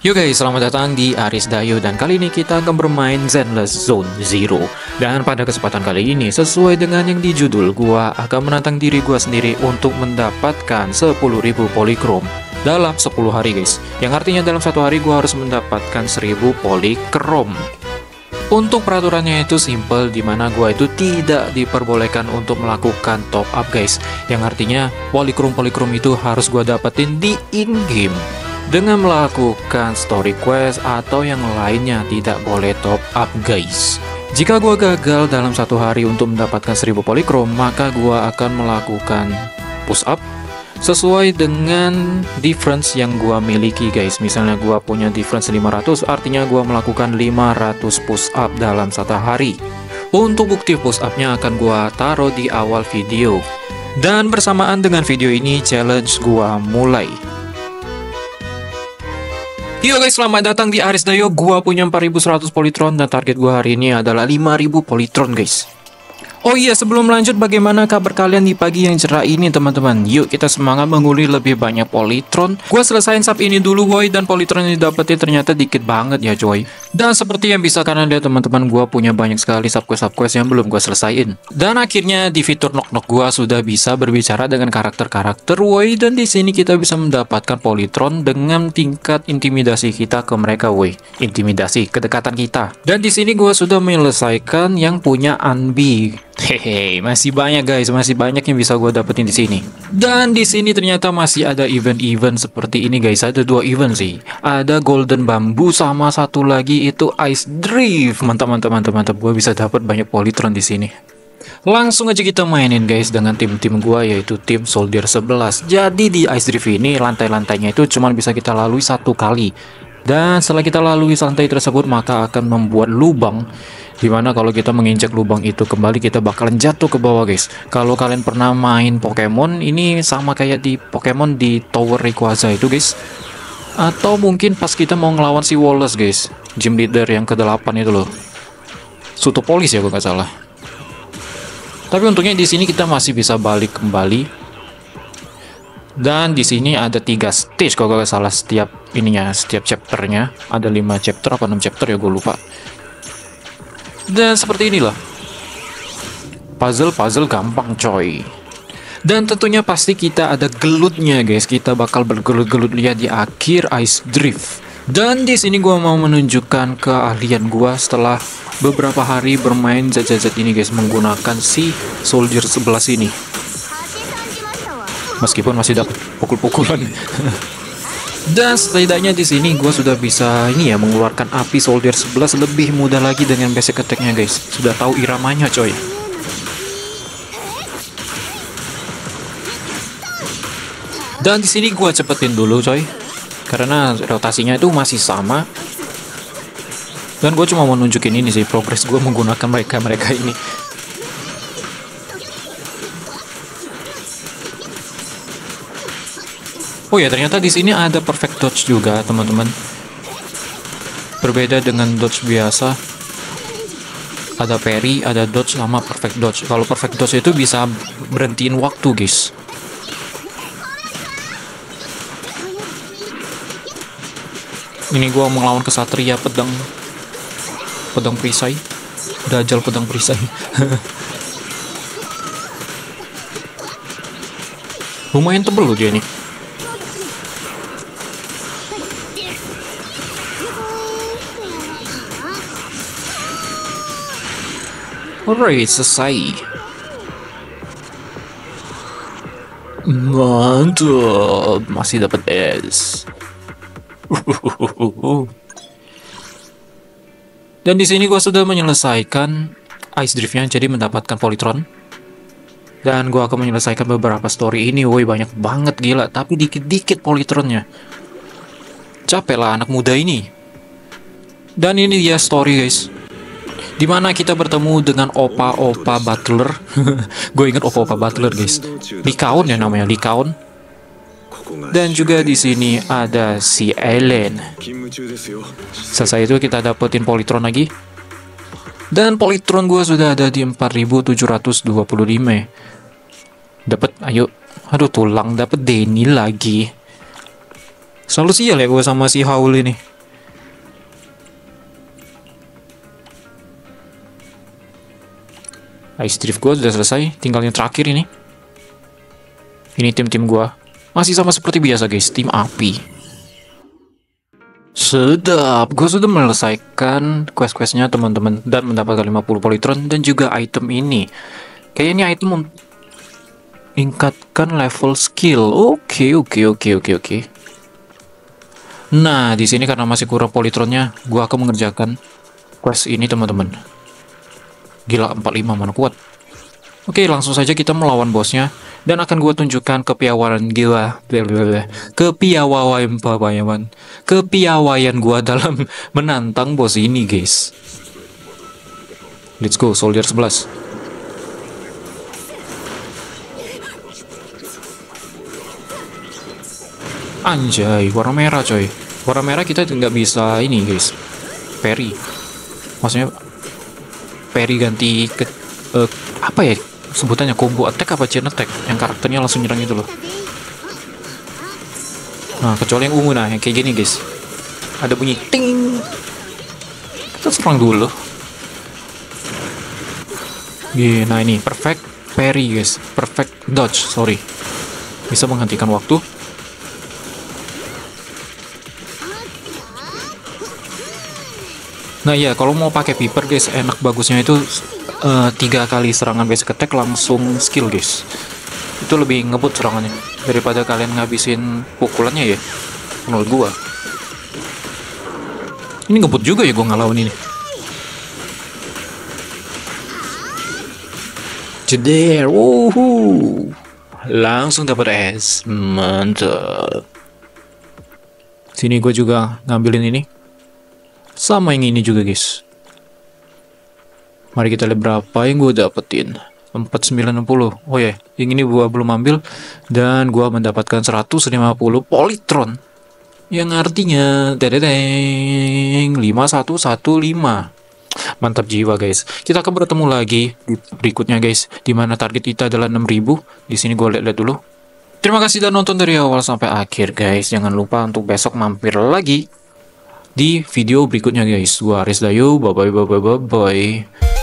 Yo guys, selamat datang di Aris Dayo dan kali ini kita akan bermain Zenless Zone Zero. Dan pada kesempatan kali ini, sesuai dengan yang di judul, gua akan menantang diri gua sendiri untuk mendapatkan 10.000 polychrome dalam 10 hari guys. Yang artinya dalam satu hari gua harus mendapatkan 1000 polychrome. Untuk peraturannya itu simple, dimana gua itu tidak diperbolehkan untuk melakukan top up guys. Yang artinya polychrome itu harus gua dapetin di in-game dengan melakukan story quest atau yang lainnya, tidak boleh top up guys. Jika gua gagal dalam satu hari untuk mendapatkan 1000 polychrome, maka gua akan melakukan push up sesuai dengan difference yang gua miliki guys. Misalnya gua punya difference 500, artinya gua melakukan 500 push up dalam satu hari. Untuk bukti push upnya akan gua taruh di awal video. Dan bersamaan dengan video ini, challenge gua mulai. Yo guys, selamat datang di Aris Dayo. Gua punya 4100 polytron dan target gua hari ini adalah 5000 polytron guys. Oh iya, sebelum lanjut, bagaimana kabar kalian di pagi yang cerah ini teman-teman? Yuk kita semangat menguli lebih banyak polytron. Gua selesain sub ini dulu boy, dan polytron yang didapetin ternyata dikit banget ya coy. Dan seperti yang bisa kalian lihat teman-teman, gua punya banyak sekali sub quest yang belum gua selesain. Dan akhirnya di fitur knock-knock gua sudah bisa berbicara dengan karakter-karakter woi, dan di sini kita bisa mendapatkan polytron dengan tingkat intimidasi kita ke mereka woi. Intimidasi, kedekatan kita. Dan di sini gua sudah menyelesaikan yang punya Anbi. Hehe, masih banyak guys, masih banyak yang bisa gue dapetin di sini. Dan di sini ternyata masih ada event-event seperti ini guys. Ada 2 event sih. Ada Golden Bamboo sama satu lagi itu Ice Drift. Mantap. Gue bisa dapat banyak polytron di sini. Langsung aja kita mainin guys dengan tim-tim gue, yaitu tim Soldier 11. Jadi di Ice Drift ini lantai-lantainya itu cuma bisa kita lalui satu kali. Dan setelah kita lalui lantai tersebut, maka akan membuat lubang, dimana kalau kita menginjak lubang itu kembali, kita bakalan jatuh ke bawah guys. Kalau kalian pernah main Pokemon, ini sama kayak di Pokemon di Tower Rayquaza itu guys. Atau mungkin pas kita mau ngelawan si Wallace guys, gym leader yang ke-8 itu loh, Sutopolis ya kalau nggak salah. Tapi untungnya di sini kita masih bisa balik kembali. Dan di sini ada 3 stage kalau nggak salah setiap ininya, setiap chapternya. Ada 5 chapter apa 6 chapter ya, gue lupa. Dan seperti inilah puzzle gampang coy. Dan tentunya pasti kita ada gelutnya guys. Kita bakal bergelut-gelut lihat di akhir Ice Drift. Dan di sini gua mau menunjukkan keahlian gua setelah beberapa hari bermain zat-zat ini guys, menggunakan si Soldier 11 ini. Meskipun masih dapat pukul-pukulan. Dan setidaknya di sini gue sudah bisa ini ya, mengeluarkan api Soldier 11 lebih mudah lagi dengan basic attack-nya guys. Sudah tahu iramanya coy. Dan di sini gue cepetin dulu coy, karena rotasinya itu masih sama. Dan gue cuma mau nunjukin ini sih, progres gue menggunakan mereka ini. Oh ya, ternyata di sini ada perfect dodge juga, teman-teman. Berbeda dengan dodge biasa. Ada parry, ada dodge sama perfect dodge. Kalau perfect dodge itu bisa berhentiin waktu, guys. Ini gua melawan kesatria pedang perisai. Dajjal pedang perisai. Lumayan tebel loh dia nih. Alright, selesai. Mantap, masih dapat S. Dan di sini gua sudah menyelesaikan Ice Drift-nya, jadi mendapatkan polytron. Dan gua akan menyelesaikan beberapa story ini, woi banyak banget gila, tapi dikit-dikit polytronnya. Capek lah anak muda ini. Dan ini dia story guys, dimana kita bertemu dengan opa-opa butler. Gue inget opa-opa butler guys, Lycaon ya namanya, Lycaon. Dan juga di sini ada si Ellen. Selesai itu kita dapetin polytron lagi. Dan polytron gue sudah ada di 4725. Dapat, ayo. Aduh tulang, dapat Denny lagi. Selalu sial ya gue sama si Haul ini. Ice Drift gue sudah selesai, tinggal yang terakhir ini. Ini tim-tim gue. Masih sama seperti biasa guys, tim api. Sedap, gue sudah menyelesaikan quest-questnya teman-teman. Dan mendapatkan 50 polytron dan juga item ini. Kayaknya ini item meningkatkan level skill. Oke. Nah, di sini karena masih kurang polytronnya, gue akan mengerjakan quest ini teman-teman. Gila, 45 mana kuat. Oke, langsung saja kita melawan bosnya. Dan akan gue tunjukkan kepiawaian gila. Kepiawaian gue dalam menantang bos ini guys. Let's go, soldier 11. Anjay, warna merah coy. Warna merah kita nggak bisa ini guys. Parry. Maksudnya parry ganti ke apa ya sebutannya, combo attack apa chain attack yang karakternya langsung nyerang itu loh. Nah, kecuali yang ungu, nah yang kayak gini guys, ada bunyi ting, kita serang dulu. Nah ini perfect parry guys, perfect dodge, sorry, bisa menghentikan waktu. Nah ya, kalau mau pakai Piper guys, enak bagusnya itu 3 kali serangan basic attack langsung skill guys. Itu lebih ngebut serangannya daripada kalian ngabisin pukulannya ya, menurut gua. Ini ngebut juga ya gua ngelawan ini. Jeder, wuhu, langsung dapat es, mantap. Sini gue juga ngambilin ini, sama yang ini juga guys. Mari kita lihat berapa yang gue dapetin. 490. Oh ya, yang ini gue belum ambil. Dan gue mendapatkan 150 polytron. Yang artinya 5115. Mantap jiwa guys. Kita akan bertemu lagi di berikutnya guys. Dimana target kita adalah 6000. Di sini gue lihat dulu. Terima kasih sudah nonton dari awal sampai akhir guys. Jangan lupa untuk besok mampir lagi di video berikutnya guys. Gua Aris Dayu. Bye bye.